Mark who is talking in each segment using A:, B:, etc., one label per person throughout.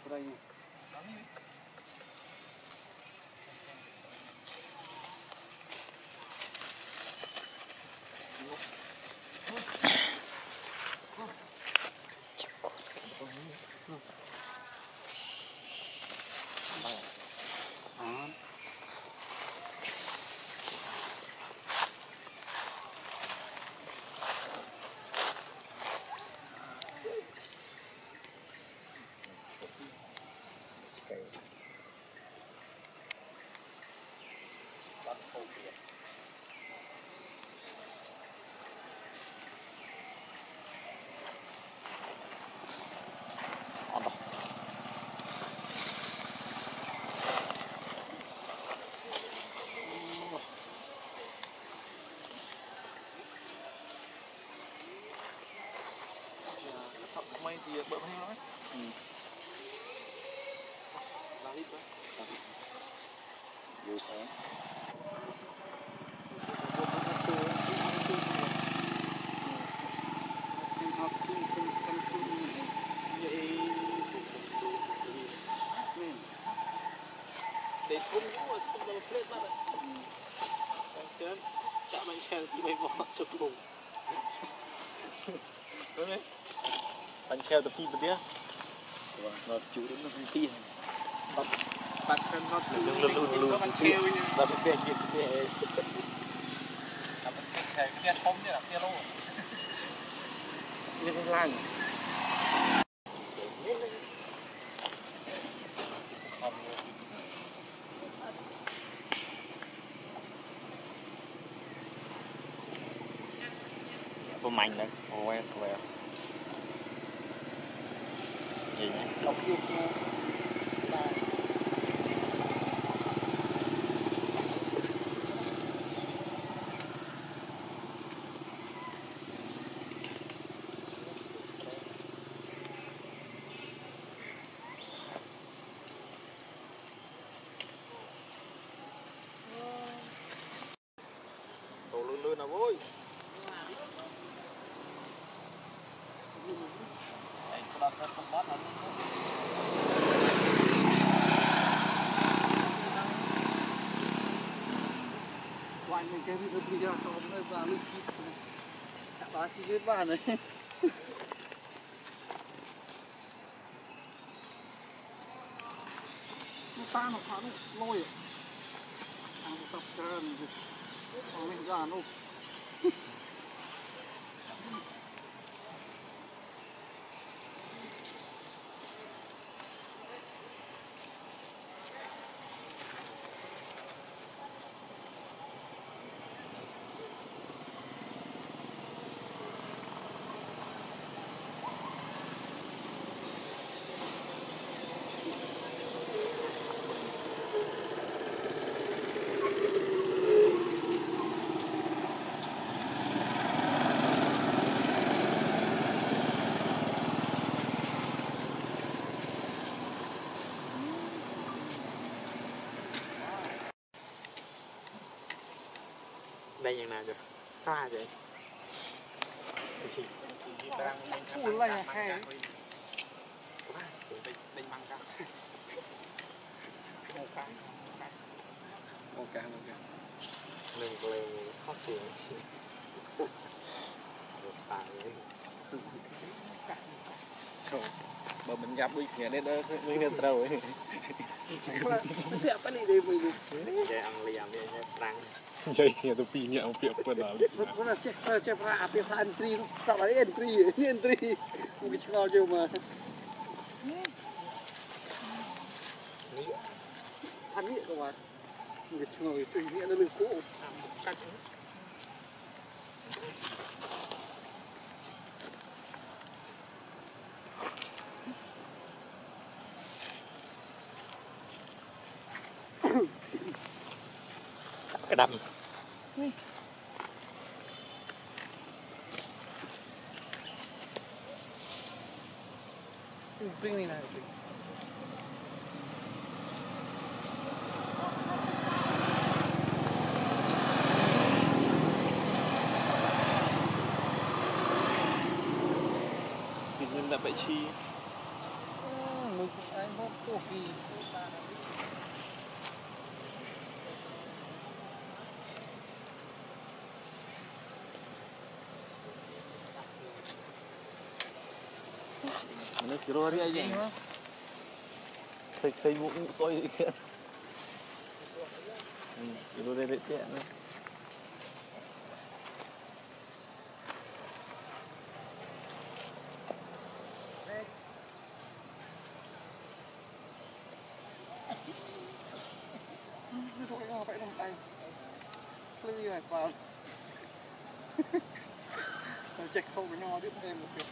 A: đây mấy thì bữa hay nói là ít quá được đấy để không đâu phết mà đấy chạm bánh xe thì mấy vỏ chụp cùng đúng đấy bánh xe tập thi bật đĩa nó chú đến nó không tin bắt nó luôn bánh xe và bánh xe gì cái cái xe không như là xe lô như cái làng có mạnh đấy quẹt gì nhé đọc yêu tổ lươn nào vui quanh mình cái video video không nơi vào lên đó chỉ biết vào này nó tan hoặc nó lôi ăn tập trơn rồi mình ra luôn đây như nào rồi pha vậy phủ này hay đánh băng cá ok mình lên khó chịu mà mình gặp đi nhà đây đó mình nên đâu ấy đẹp cái này đi mình để ăn liềm đi nhé răng vậy thì tôi phi nhậu tiệm quần áo nó là che ra tiệm entry sao lại entry một cái cho chưa mà ăn nghĩa các bạn một cái ngồi tùy nghĩa nó lưng cũ cắt cái đầm cái này này mình là vậy chi mình anh Nó kilo hari aja. Thấy mũ soi kia. Kilo đây đấy tiện đấy.
B: Vậy đồng tay lư này vào check không với nhau tiếp thêm một việc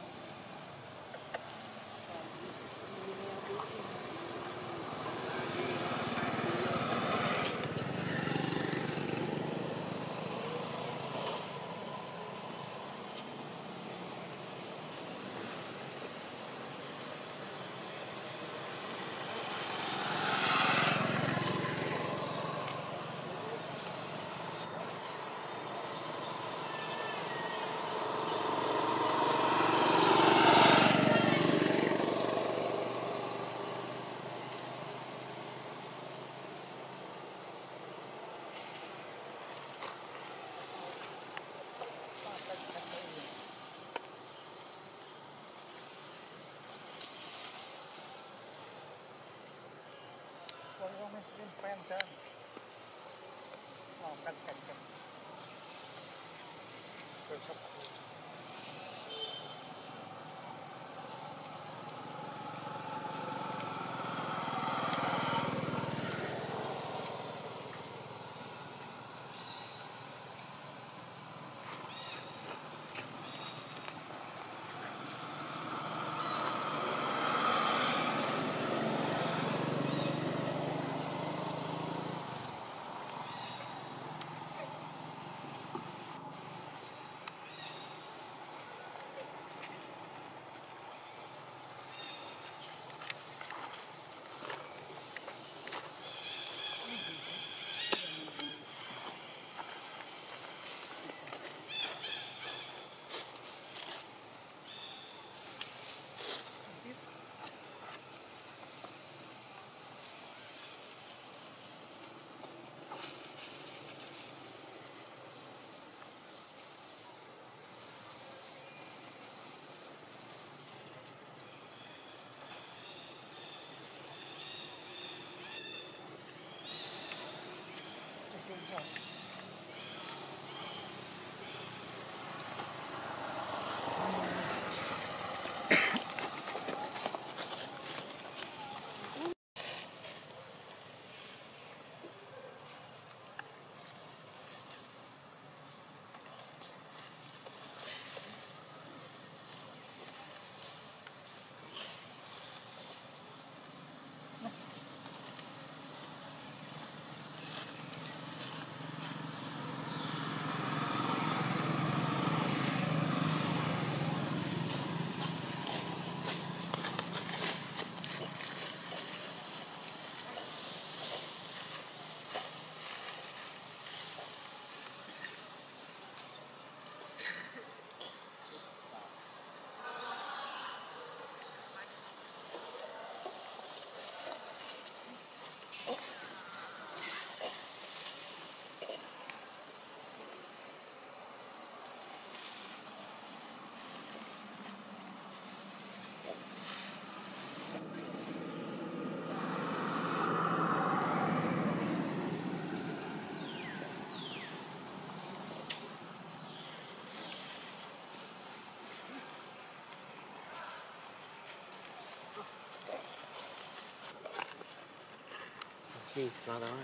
B: bên fan chân cắt rồi sắp
A: Đi, vào đó.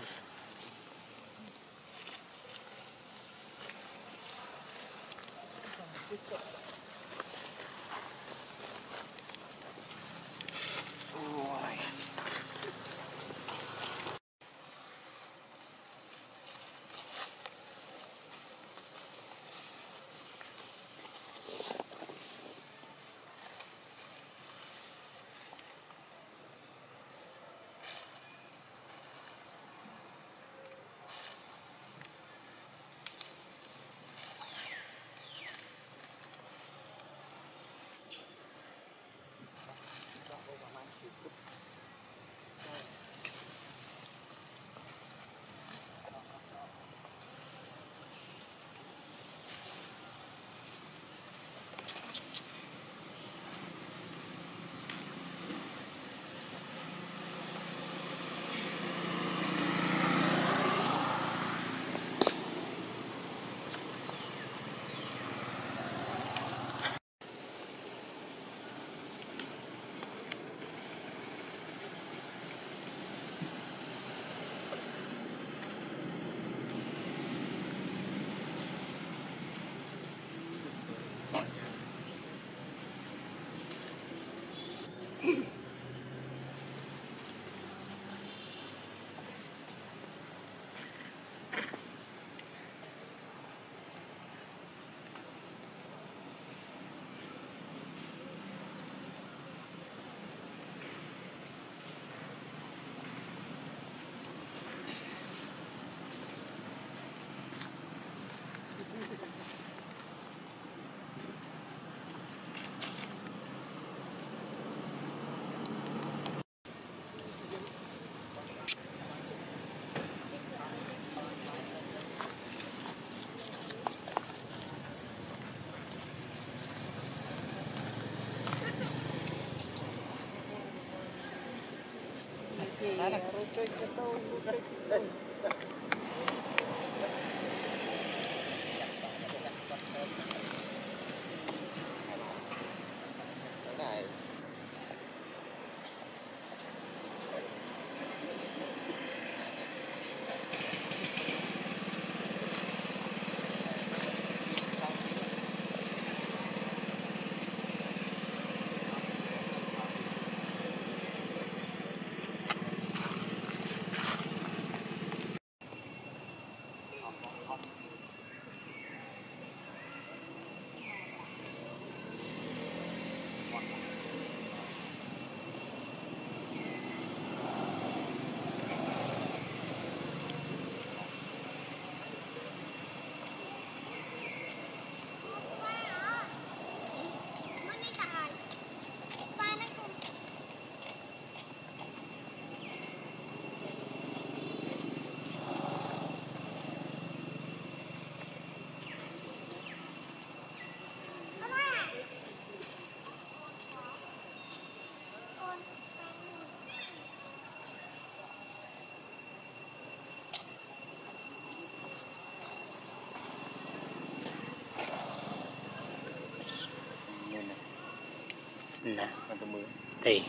C: nè thì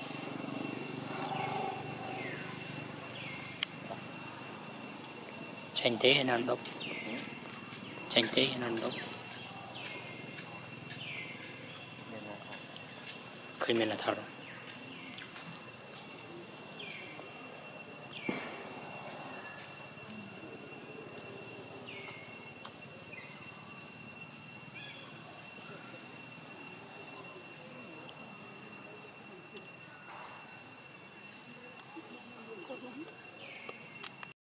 C: tranh thế hay non bốc tranh thế hay non bốc khơi mình là thảo